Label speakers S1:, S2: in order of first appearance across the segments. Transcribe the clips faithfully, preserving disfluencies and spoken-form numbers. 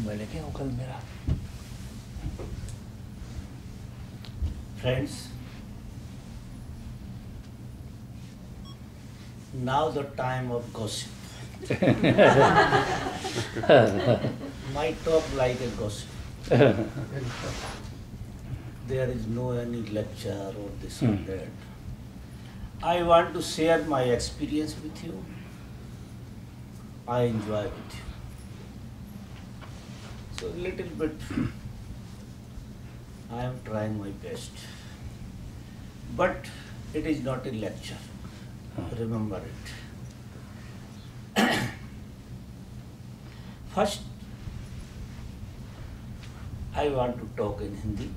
S1: मैं लेके आऊँ कल मेरा।
S2: Friends, now the time of gossip. Might talk like a gossip. There is no any lecture or this or that. I want to share my experience with you. I enjoy with you. So little bit I am trying my best. But it is not a lecture. Remember it. First, I want to talk in Hindi.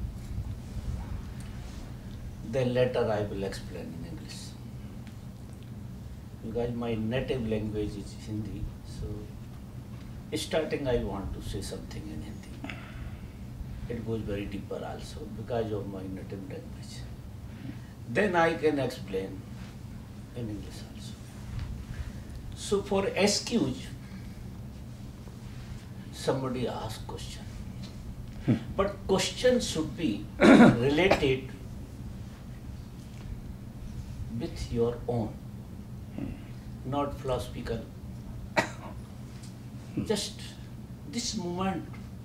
S2: Then later I will explain in English. Because my native language is Hindi, so starting I want to say something in Hindi. It goes very deeper also because of my native language. Then I can explain in English also. So for excuse, somebody ask question. But question should be related with your own, not philosophical. Just this moment,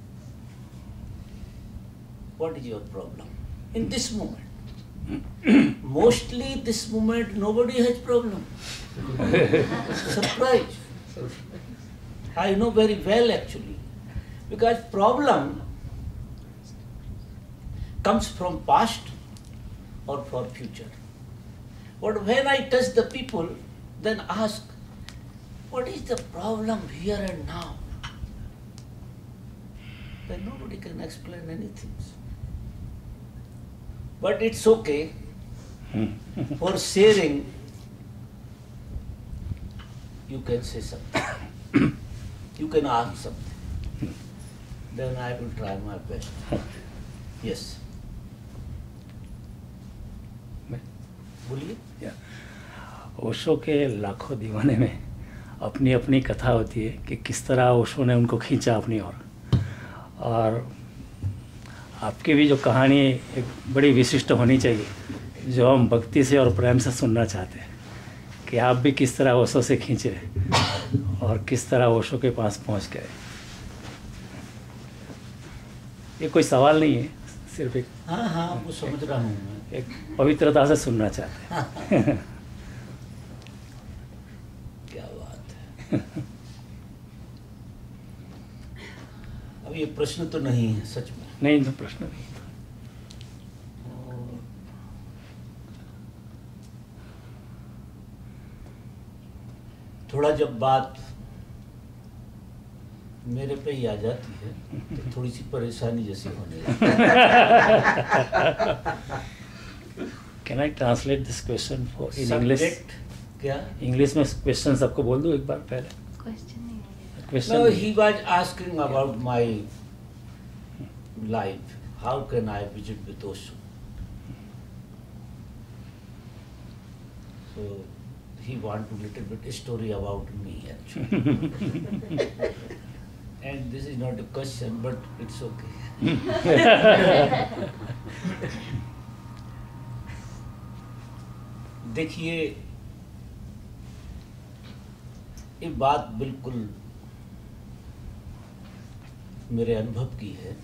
S2: what is your problem? In this moment. Mostly this moment nobody has problem. Surprise. I know very well actually. Because problem comes from past or for future. But when I touch the people, then ask, what is the problem here and now? Then nobody can explain anything. But it's okay for sharing. You can say something. You can ask something. Then I will try my best. Yes. बोलिए।
S1: ओशो के लाखों दीवाने में अपनी अपनी कथा होती है कि किस तरह ओशो ने उनको खींचा अपनी ओर। और आपकी भी जो कहानी एक बड़ी विशिष्ट होनी चाहिए, जो हम भक्ति से और प्रेम से सुनना चाहते हैं कि आप भी किस तरह ओशो से खींचे और किस तरह ओशो के पास पहुंच गए। ये कोई सवाल नहीं है, सिर्फ एक
S2: हाँ हाँ वो समझ रहा हूँ मैं,
S1: एक पवित्रता से सुनना चाहते हैं।
S2: क्या बात है। अब ये प्रश्न तो नहीं है सच में।
S1: नहीं तो प्रश्न नहीं।
S2: थोड़ा जब बात मेरे पे ही आ जाती है तो थोड़ी सी परेशानी जैसी होने लगती है।
S1: Can I translate this question for in English?
S2: क्या?
S1: English में question सबको बोल दूँ एक बार पहले।
S3: Question नहीं है।
S1: Question.
S2: No, he was asking about my life. How can I visit with Osho? So he want to little bit story about me actually. And this is not a question, but it's okay. देखिए ये बात बिल्कुल मेरे अनुभव की है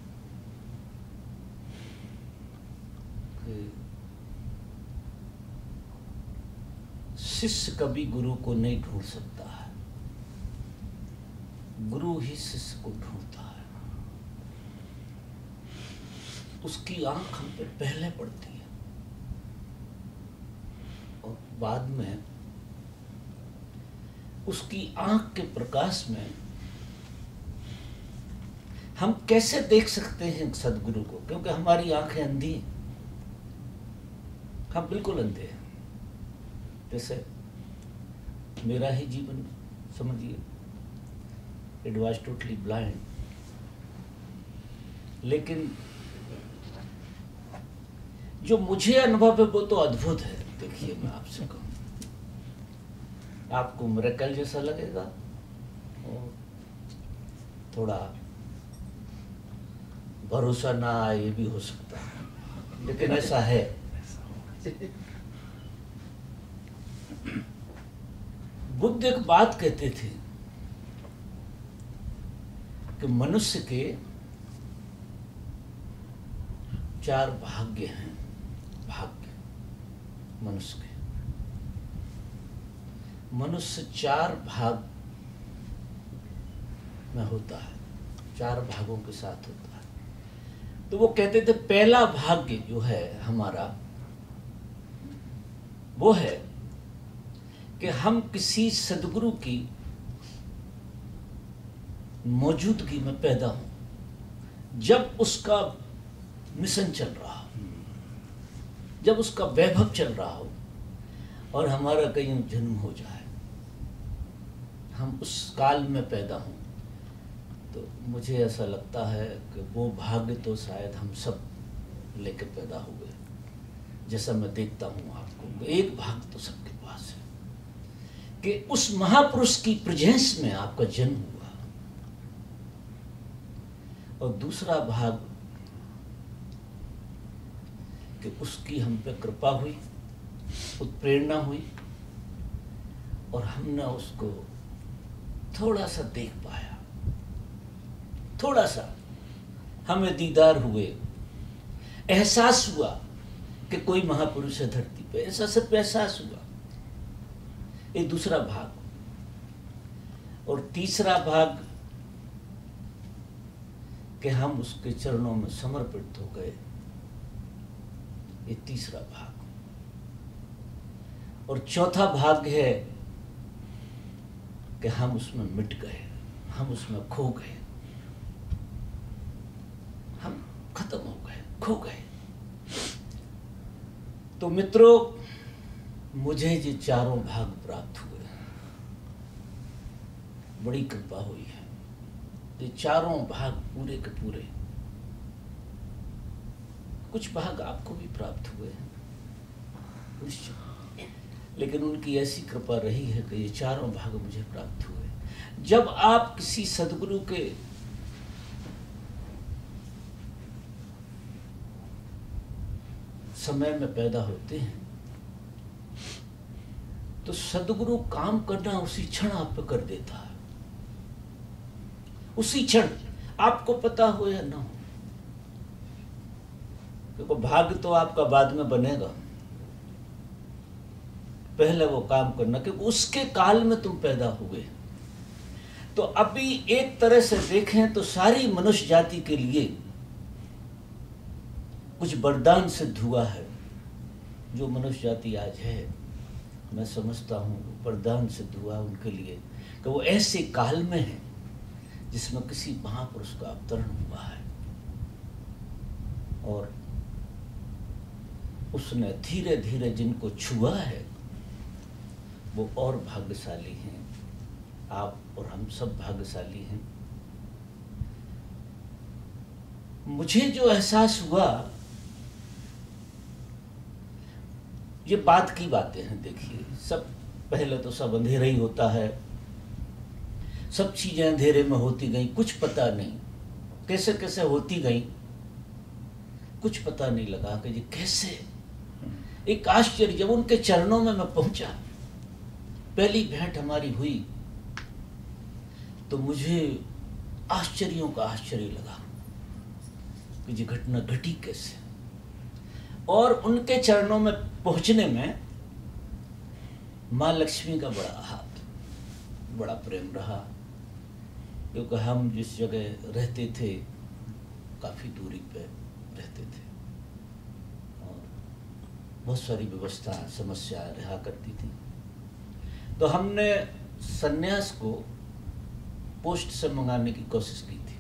S2: कि शिष्य कभी गुरु को नहीं ढूंढ सकता है, गुरु ही शिष्य को ढूंढता है। उसकी आंख हम पे पहले पड़ती है और बाद में उसकी आंख के प्रकाश में हम कैसे देख सकते हैं सदगुरु को, क्योंकि हमारी आंखें अंधी हैं, हम बिल्कुल अंधे हैं। जैसे मेरा ही जीवन समझिए, इट वॉज टोटली ब्लाइंड, लेकिन जो मुझे अनुभव है वो तो अद्भुत है। देखिए मैं आपसे कहूँ, आपको मिरेकल जैसा लगेगा और थोड़ा भरोसा ना आए ये भी हो सकता है, लेकिन ऐसा है। बुद्ध एक बात कहते थे कि मनुष्य के चार भाग्य हैं। भाग्य मनुष्य के, मनुष्य चार भाग में होता है, चार भागों के साथ होता है। तो वो कहते थे पहला भाग्य जो है हमारा वो है कि हम किसी सद्गुरु की मौजूदगी में पैदा हों, जब उसका मिशन चल रहा हो, जब उसका वैभव चल रहा हो और हमारा कहीं जन्म हो जाए, हम उस काल में पैदा हों। तो मुझे ऐसा लगता है कि वो भाग्य तो शायद हम सब लेके पैदा हुए। जैसा मैं देखता हूँ आपको, एक भाग तो सबके पास है कि उस महापुरुष की प्रेजेंस में आपका जन्म हुआ, और दूसरा भाग कि उसकी हम पे कृपा हुई, उत्प्रेरणा हुई, और हमने उसको थोड़ा सा देख पाया, थोड़ा सा हमें दीदार हुए, एहसास हुआ कि कोई महापुरुष है धरती पे, ऐसा सिर्फ एहसास हुआ। ये दूसरा भाग। और तीसरा भाग कि हम उसके चरणों में समर्पित हो गए, ये तीसरा भाग। और चौथा भाग है कि हम उसमें मिट गए, हम उसमें खो गए, हम खत्म हो गए, खो गए। तो मित्रों, मुझे ये चारों भाग प्राप्त हुए, बड़ी कृपा हुई है। ये चारों भाग पूरे के पूरे, कुछ भाग आपको भी प्राप्त हुए हैं निश्चित, लेकिन उनकी ऐसी कृपा रही है कि ये चारों भाग मुझे प्राप्त हुए। जब आप किसी सद्गुरु के समय में पैदा होते हैं तो सद्गुरु काम करना उसी क्षण आप पे कर देता है, उसी क्षण, आपको पता हो या ना हो। क्योंकि भाग्य तो आपका बाद में बनेगा, पहले वो काम करना, क्योंकि उसके काल में तुम पैदा हुए। तो अभी एक तरह से देखें तो सारी मनुष्य जाति के लिए कुछ वरदान सिद्ध हुआ है। जो मनुष्य जाति आज है, मैं समझता हूँ वरदान सिद्ध हुआ उनके लिए कि वो ऐसे काल में है जिसमें किसी महापुरुष का अवतरण हुआ है, और उसने धीरे धीरे जिनको छुआ है वो और भाग्यशाली हैं। आप और हम सब भाग्यशाली हैं। मुझे जो एहसास हुआ, ये बात की बातें हैं। देखिए, सब पहले तो सब अंधेरा ही होता है, सब चीजें अंधेरे में होती गई, कुछ पता नहीं कैसे कैसे होती गई, कुछ पता नहीं लगा कि ये कैसे। एक आश्चर्य, जब उनके चरणों में मैं पहुंचा, पहली भेंट हमारी हुई, तो मुझे आश्चर्यों का आश्चर्य लगा कि ये घटना घटी कैसे। और उनके चरणों में पहुंचने में माँ लक्ष्मी का बड़ा हाथ, बड़ा प्रेम रहा, क्योंकि हम जिस जगह रहते थे काफ़ी दूरी पे रहते थे और बहुत सारी व्यवस्था समस्या रहा करती थी। तो हमने सन्यास को पोस्ट से मंगाने की कोशिश की थी।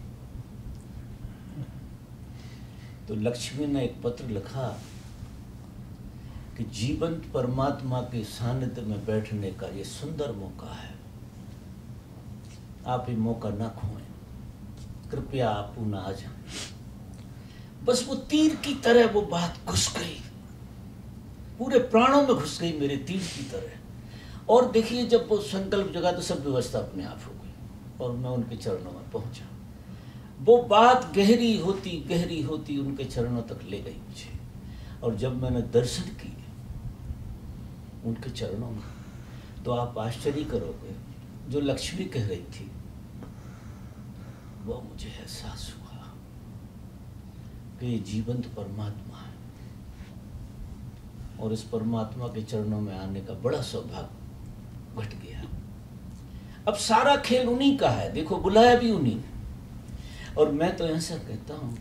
S2: तो लक्ष्मी ने एक पत्र लिखा कि जीवंत परमात्मा के सानिध्य में बैठने का ये सुंदर मौका है, आप ये मौका ना खोएं, कृपया आप पुनः आ जाएं। बस वो तीर की तरह वो बात घुस गई, पूरे प्राणों में घुस गई मेरे तीर की तरह। और देखिए, जब वो संकल्प जगा तो सब व्यवस्था अपने आप हो गई और मैं उनके चरणों में पहुंचा। वो बात गहरी होती गहरी होती उनके चरणों तक ले गई मुझे। और जब मैंने दर्शन किए उनके चरणों में, तो आप आश्चर्य करोगे, जो लक्ष्मी कह रही थी वो मुझे एहसास हुआ कि ये जीवंत परमात्मा है, और इस परमात्मा के चरणों में आने का बड़ा सौभाग्य घट गया। अब सारा खेल उन्हीं का है, देखो बुलाया भी उन्हीं ने। और मैं तो ऐसा कहता हूं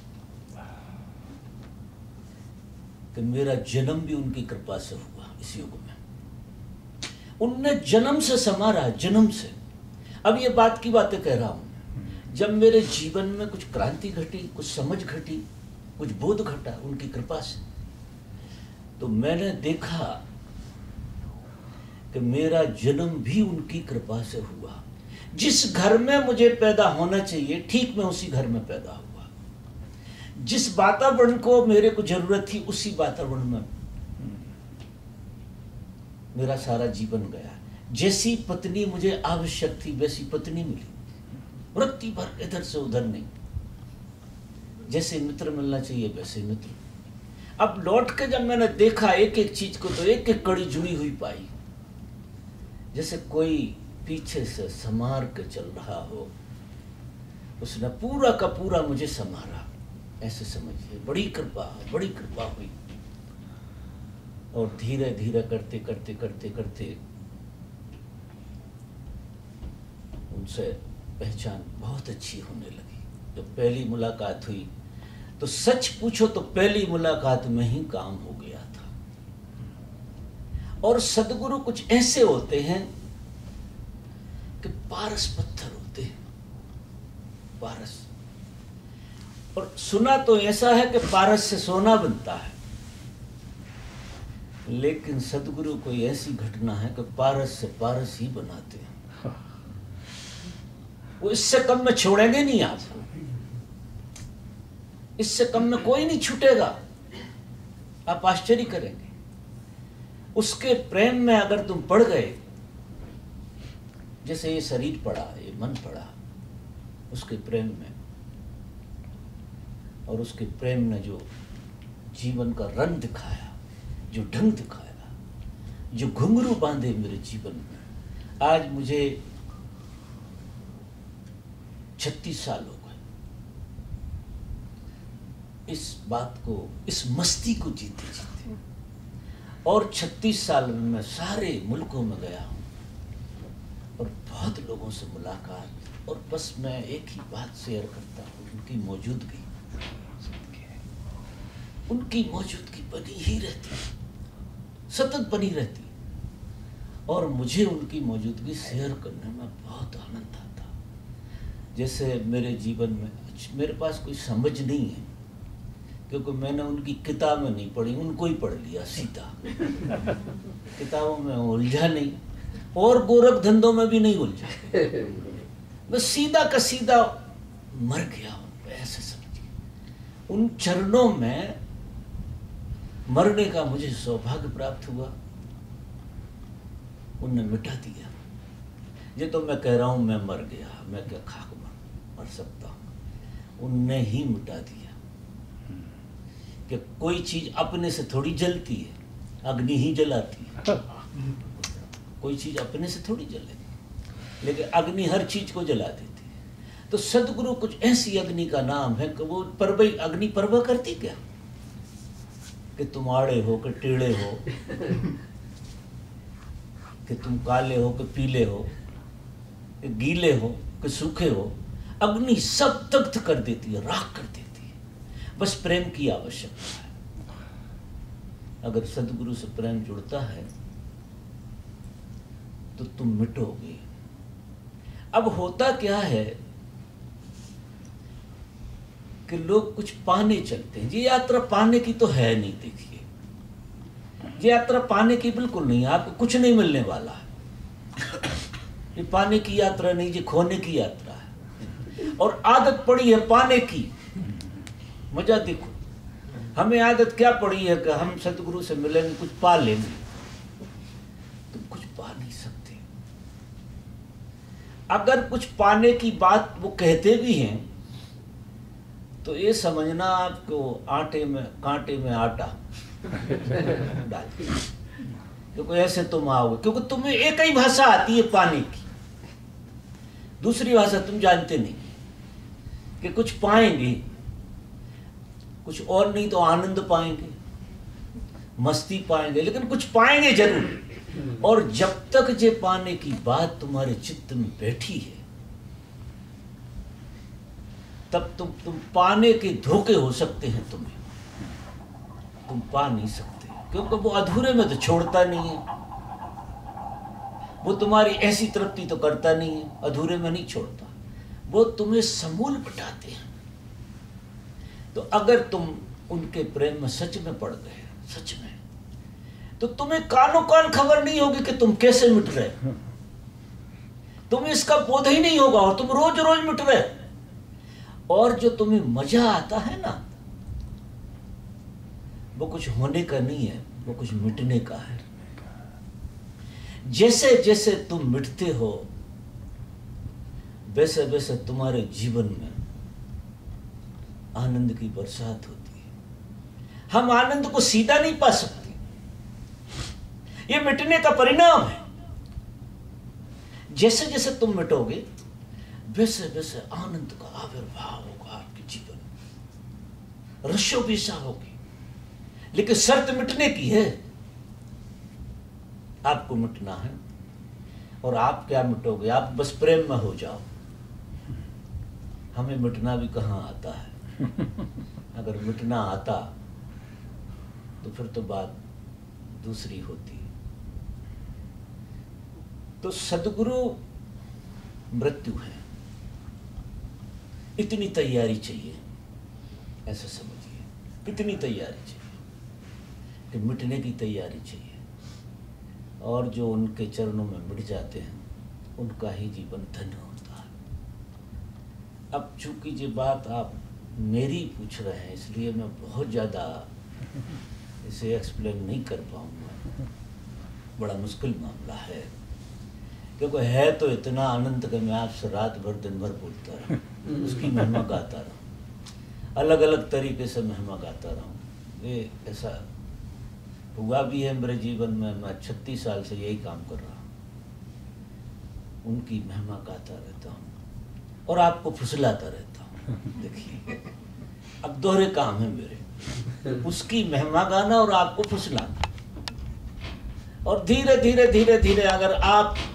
S2: कि मेरा जन्म भी उनकी कृपा से हुआ इस युग में। उनने जन्म से संवारा, जन्म से। अब ये बात की बातें कह रहा हूं, जब मेरे जीवन में कुछ क्रांति घटी, कुछ समझ घटी, कुछ बोध घटा उनकी कृपा से, तो मैंने देखा कि मेरा जन्म भी उनकी कृपा से हुआ। जिस घर में मुझे पैदा होना चाहिए ठीक मैं उसी घर में पैदा हुआ। जिस वातावरण को मेरे को जरूरत थी उसी वातावरण में मेरा सारा जीवन गया। जैसी पत्नी मुझे आवश्यक थी वैसी पत्नी मिली, वृत्ति भर इधर से उधर नहीं। जैसे मित्र मिलना चाहिए वैसे मित्र। अब लौट के जब मैंने देखा एक एक चीज को, तो एक एक कड़ी जुड़ी हुई पाई, जैसे कोई पीछे से संभार के चल रहा हो, उसने पूरा का पूरा मुझे संभारा, ऐसे समझिए। बड़ी कृपा, बड़ी कृपा हुई। और धीरे धीरे करते करते करते करते उनसे पहचान बहुत अच्छी होने लगी। जब पहली मुलाकात हुई तो सच पूछो तो पहली मुलाकात में ही काम हो गया था। और सद्गुरु कुछ ऐसे होते हैं कि पारस पत्थर होते हैं, पारस। और सुना तो ऐसा है कि पारस से सोना बनता है, लेकिन सद्गुरु कोई ऐसी घटना है कि पारस से पारस ही बनाते हैं। वो इससे कम में छोड़ेंगे नहीं आपको, इससे कम में कोई नहीं छूटेगा। आप आश्चर्य करेंगे। उसके प्रेम में अगर तुम पड़ गए, जैसे ये शरीर पड़ा, ये मन पड़ा उसके प्रेम में, और उसके प्रेम ने जो जीवन का रंग दिखाया, जो ढंग दिखाया, जो घुंघरू बांधे मेरे जीवन में। आज मुझे छत्तीस साल हो गए इस बात को, इस मस्ती को जीते जीते। और छत्तीस साल में मैं सारे मुल्कों में गया हूं और बहुत लोगों से मुलाकात। और बस मैं एक ही बात शेयर करता हूं, उनकी मौजूदगी, उनकी मौजूदगी बनी ही रहती, सतत बनी रहती। और मुझे उनकी मौजूदगी शेयर करने में बहुत आनंद आता। जैसे मेरे जीवन में मेरे पास कोई समझ नहीं है, क्योंकि मैंने उनकी किताबें नहीं पढ़ी, उनको ही पढ़ लिया सीधा। किताबों में उलझा नहीं और गोरख धंधों में भी नहीं उलझा, बस सीधा का सीधा मर गया उन पे, ऐसे समझिए। उन चरणों में मरने का मुझे सौभाग्य प्राप्त हुआ। उनने मिटा दिया। ये तो मैं कह रहा हूं मैं मर गया, मैं क्या खाक मर सकता हूं। उनने ही मिटा दिया। कि कोई चीज अपने से थोड़ी जलती है, अग्नि ही जलाती है। कोई चीज अपने से थोड़ी जलेगी, लेकिन अग्नि हर चीज को जला देती है। तो सद्गुरु कुछ ऐसी अग्नि का नाम है कि वो परवई अग्नि परवा करती क्या, कि तुम आड़े हो कि टेढ़े हो, कि तुम काले हो कि पीले हो, कि गीले हो कि सूखे हो, अग्नि सब दग्ध कर देती है, राख कर देती है। बस प्रेम की आवश्यकता है। अगर सद्गुरु से प्रेम जुड़ता है तो तुम मिटोगे। अब होता क्या है कि लोग कुछ पाने चलते हैं। ये यात्रा पाने की तो है नहीं। देखिए, ये यात्रा पाने की बिल्कुल नहीं है। आपको कुछ नहीं मिलने वाला है। ये पाने की यात्रा नहीं, ये खोने की यात्रा है। और आदत पड़ी है पाने की। मजा देखो, हमें आदत क्या पड़ी है कि हम सतगुरु से मिलेंगे, कुछ पा लेंगे। तुम कुछ पा नहीं सकते। अगर कुछ पाने की बात वो कहते भी हैं तो ये समझना आपको आटे में कांटे में आटा डाल, क्योंकि ऐसे तुम आओगे, क्योंकि तुम्हें एक ही भाषा आती है पाने की, दूसरी भाषा तुम जानते नहीं कि कुछ पाएंगे, कुछ और नहीं तो आनंद पाएंगे, मस्ती पाएंगे, लेकिन कुछ पाएंगे जरूर। और जब तक ये पाने की बात तुम्हारे चित्त में बैठी है, तब तुम तुम पाने के धोखे हो सकते हैं, तुम्हें तुम पा नहीं सकते, क्योंकि वो अधूरे में तो छोड़ता नहीं है, वो तुम्हारी ऐसी तृप्ति तो करता नहीं है, अधूरे में नहीं छोड़ता, वो तुम्हें समूल बटाते हैं। तो अगर तुम उनके प्रेम में सच में पड़ गए, सच में, तो तुम्हें कानो कान खबर नहीं होगी कि तुम कैसे मिट रहे, तुम्हें इसका बोध ही नहीं होगा, और तुम रोज रोज मिट रहे। और जो तुम्हें मजा आता है ना, वो कुछ होने का नहीं है, वो कुछ मिटने का है। जैसे जैसे तुम मिटते हो, वैसे वैसे तुम्हारे जीवन में आनंद की बरसात होती है। हम आनंद को सीधा नहीं पा सकते, ये मिटने का परिणाम है। जैसे जैसे तुम मिटोगे, वैसे वैसे आनंद का आविर्भाव होगा आपके जीवन में, रसो बेसा होगी। लेकिन शर्त मिटने की है, आपको मिटना है। और आप क्या मिटोगे, आप बस प्रेम में हो जाओ। हमें मिटना भी कहाँ आता है। अगर मिटना आता तो फिर तो बात दूसरी होती। तो सद्गुरु मृत्यु है, इतनी तैयारी चाहिए, ऐसा समझिए, कितनी तैयारी चाहिए कि मिटने की तैयारी चाहिए। और जो उनके चरणों में मिट जाते हैं, उनका ही जीवन धन्य होता है। अब चूंकि ये बात आप मेरी पूछ रहे हैं, इसलिए मैं बहुत ज़्यादा इसे एक्सप्लेन नहीं कर पाऊंगा, बड़ा मुश्किल मामला है। क्योंकि है तो इतना आनंद कि मैं आपसे रात भर दिन भर बोलता रहूँ, उसकी महिमा गाता रहूँ, अलग अलग तरीके से महिमा गाता रहूँ। ये ऐसा हुआ भी है मेरे जीवन में। मैं छत्तीस साल से यही काम कर रहा हूँ, उनकी महिमा गाता रहता हूँ और आपको फुसलाता रहता हूँ। देखिए, अब दोहरे काम है मेरे, उसकी महिमा गाना और आपको फुसलाना। और धीरे धीरे धीरे धीरे अगर आप